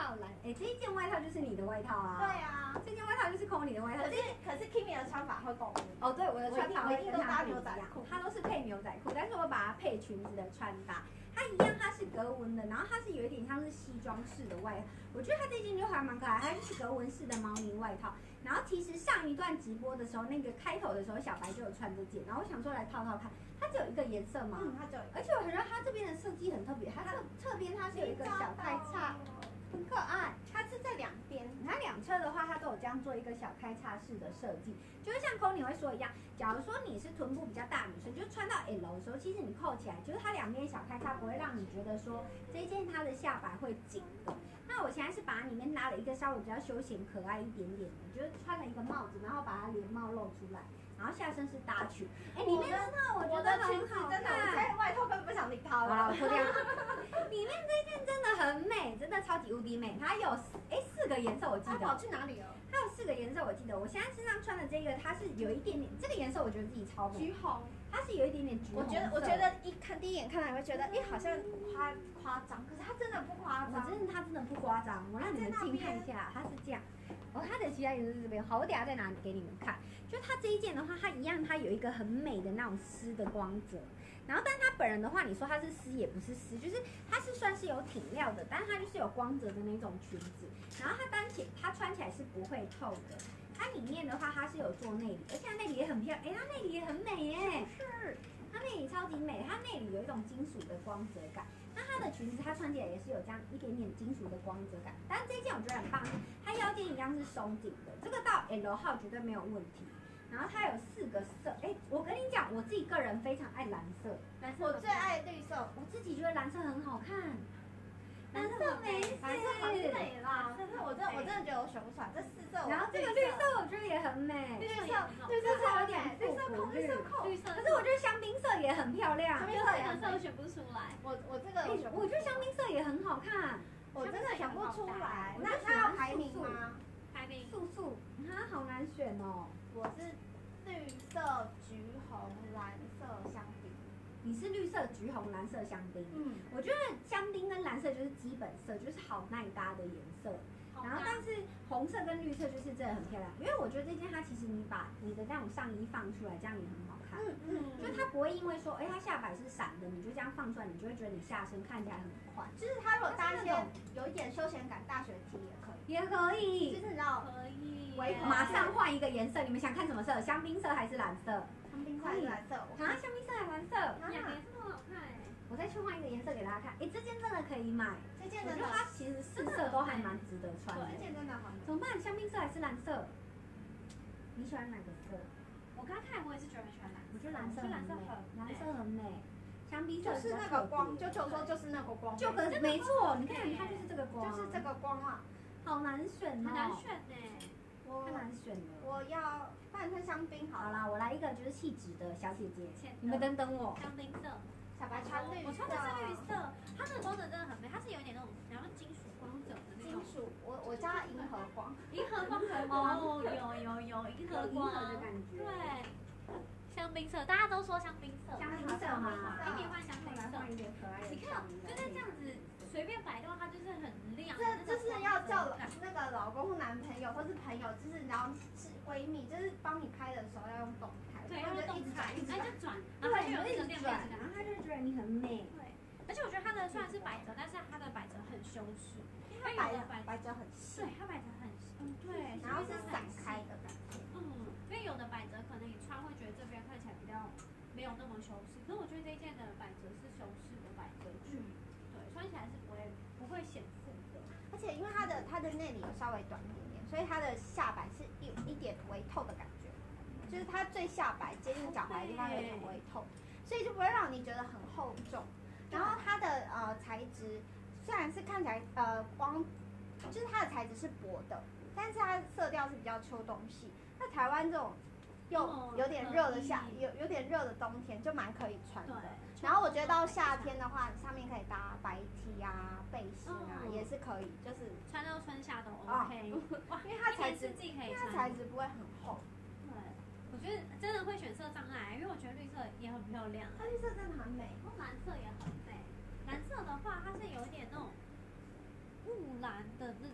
套蓝，哎，这一件外套就是你的外套啊。 对啊， 这件外套就是 Conny 的外套。 可是 Kimi 的穿法会跟我不一样。 哦，对，我的穿法会跟他不一样，他都是配牛仔裤，但是我把它配裙子的穿搭。它一样，它是格纹的，然后它是有一点像是西装式的外套，我觉得它这件就还蛮可爱，它就是格纹式的毛呢外套。然后其实上一段直播的时候，那个开头的时候，小白就有穿这件，然后我想说来套套看，它只有一个颜色嘛， 它只有， 而且我觉得它这边的设计很特别，它侧边它是有一个小开叉。很可爱， 它是在两边， 它两侧的话，它都有这样做一个小开叉式的设计，就是像Conny会说一样，假如说你是臀部比较大女生，就是穿到 L 的时候，其实你扣起来，就是它两边小开叉不会让你觉得说这一件它的下摆会紧的。那我现在是把里面拉了一个稍微比较休闲可爱一点点的，就是穿了一个帽子，然后把它连帽露出来。然后下身是搭裙，哎，里面真的我觉得很好看， 真的，我现在外套根本不想理它了。 好了，我脱掉。里面这件真的很美，真的超级无敌美。它有4个颜色，我记得。 它跑去哪里了？ 它有4个颜色，我记得。我现在身上穿的这个，它是有一点点，这个颜色我觉得自己超美。 橘红， 它是有一点点橘红色。 我觉得第一眼看来会觉得，好像夸张，可是它真的不夸张。 它真的不夸张。我让你们近看一下，它是这样。哦，它的其他颜色是这边。好，我等下再拿给你们看。就它这一件的话，它一样，它有一个很美的那种丝的光泽。然后，但它本人的话，你说它是丝也不是丝，就是它是算是有挺料的，但是它就是有光泽的那种裙子。然后它穿起来是不会透的。它里面的话，它是有做内里，而且它内里也很漂亮。它内里也很美耶。是。它内里超级美，它内里有一种金属的光泽感。那它的裙子，它穿起来也是有这样一点点金属的光泽感。但是这件我觉得很棒，它腰间一样是松紧的，这个到 L 号绝对没有问题。然后它有4个色，我跟你讲，我自己个人非常爱蓝色， 我最爱绿色， 我自己觉得蓝色很好看。蓝色美死， 蓝色很美啦！但是我真的觉得我选不出来这4色。 然后这个绿色我觉得也很美，绿色有点复古绿色，可是我觉得香槟色也很漂亮。 香槟色颜色我选不出来， 我这个我觉得香槟色也很好看， 我真的想不出来。那它要排名吗？ 排名素，它好难选哦。 我是绿色、橘红、蓝色香槟。 你是绿色、橘红、蓝色香槟。我觉得香槟跟蓝色就是基本色，就是好耐搭的颜色。然后，但是红色跟绿色就是真的很漂亮，因为我觉得这件它其实你把你的那种上衣放出来，这样也很好看。就它不会因为说，它下摆是闪的，你就这样放出来，你就会觉得你下身看起来很宽。 就是它如果搭一些有一点休闲感大学 T 也可以， 就是你知道可以。 马上换一个颜色，你们想看什么色？香槟色还是蓝色？ 香槟色还是蓝色？ 香槟色还是蓝色？ 两个颜色都很好看我再去换一个颜色给大家看。这件真的可以买， 这件真的， 它其实4色都还蛮值得穿的。 这件真的很美。 怎么办？香槟色还是蓝色？你喜欢哪个色？ 我刚看我也是觉得很喜欢蓝色， 我觉得蓝色很美，蓝色很美。香槟色就是那个光，就说就是那个光， 就可是没错，你看它就是这个光， 就是这个光啊， 好难选哦， 很难选呢， 太难选了。 我要半身香槟好啦，我来一个就是气质的小姐姐，你们等我。 香槟色， 小白穿绿色， 我穿的是绿色，它的光泽真的很美，它是有一点那种然后金属光泽的那种。 金属，我叫它银河光， 银河光哦，有银河光的感觉， 对。香槟色，大家都说香槟色， 香槟色嘛， 给你换香槟色， 换一点可爱的。 你看，就是这样子随便摆动，它就是很亮。 这就是要叫那个老公或男朋友或是朋友，就是然后是闺蜜，就是帮你拍的时候要用动态， 对，要用动态，就转， 然后它就有那个亮亮的，然后他就觉得你很美。 对，而且我觉得它的虽然是百褶，但是它的百褶很修饰， 它百褶很细， 对，它百褶很对， 然后是散开的感觉。 因为有的百褶可能你穿会觉得这边看起来比较没有那么修饰，可是我觉得这一件的百褶是修饰的百褶裙，对，穿起来是不会显富的。 而且因为它的内里稍微短一点点，所以它的下摆是一点微透的感觉，就是它最下摆接近脚踝的地方有点微透，所以就不会让你觉得很厚重。然后它的材质虽然是看起来就是它的材质是薄的，但是它的色调是比较秋冬系。在台湾这种又有点热的有点热的冬天就蛮可以穿的。然后我觉得到夏天的话，上面可以搭白 T 啊、背心啊，也是可以，就是穿到春夏都 OK。 因为它材质不会很厚。 对，我觉得真的会选色障碍，因为我觉得绿色也很漂亮。 它绿色真的很美， 蓝色也很美。蓝色的话，它是有一点那种雾蓝的那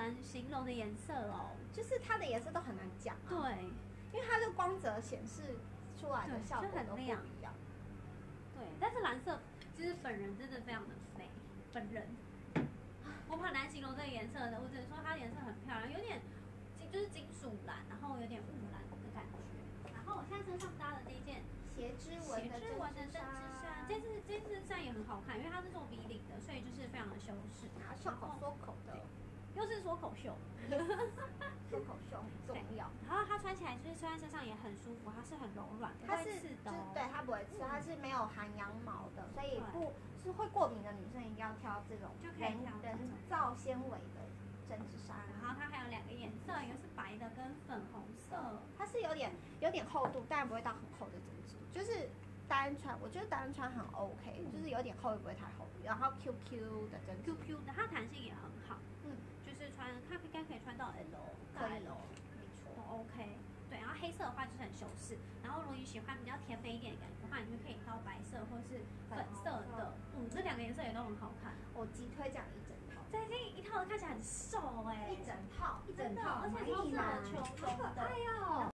难形容的颜色哦。 就是它的颜色都很难讲啊。 对， 因为它的光泽显示出来的效果就很都不一亮样。 对，但是蓝色其实本人真的非常的美，本人。我很难形容这个颜色的，我只能说它颜色很漂亮，有点就是金属蓝，然后有点雾蓝的感觉。然后我现在身上搭的这一件斜织纹的针织衫， 这次衫也很好看，因为它是做 V 领的，所以就是非常的修饰。 然后袖口缩口的， 又是缩口袖， 缩口袖很重要。 然后它穿起来就是穿在身上也很舒服，它是很柔软，不它是会刺的哦。 对，它不会刺，它是没有含羊毛的，所以不是会过敏的女生一定要挑这种就可以挑这种人造纤维的针织衫。 然后它还有2个颜色，一个是白的跟粉红色。 它是有点厚度，但不会到很厚的针织，就是单穿，我觉得单穿很 OK，就是有点厚又不会太厚，然后 QQ 的针织 QQ 的，它弹性也很好，就是穿它应该可以穿到 L 大 L， 没错都 OK。对，然后黑色的话就是很修饰，然后如果你喜欢比较甜美一点的感觉的话，你就可以挑白色或是粉色的，这2个颜色也都很好看。 我极推这样一整套， 这一套看起来很瘦哎， 一整套， 真的，而且超适合秋冬的。 哎呦。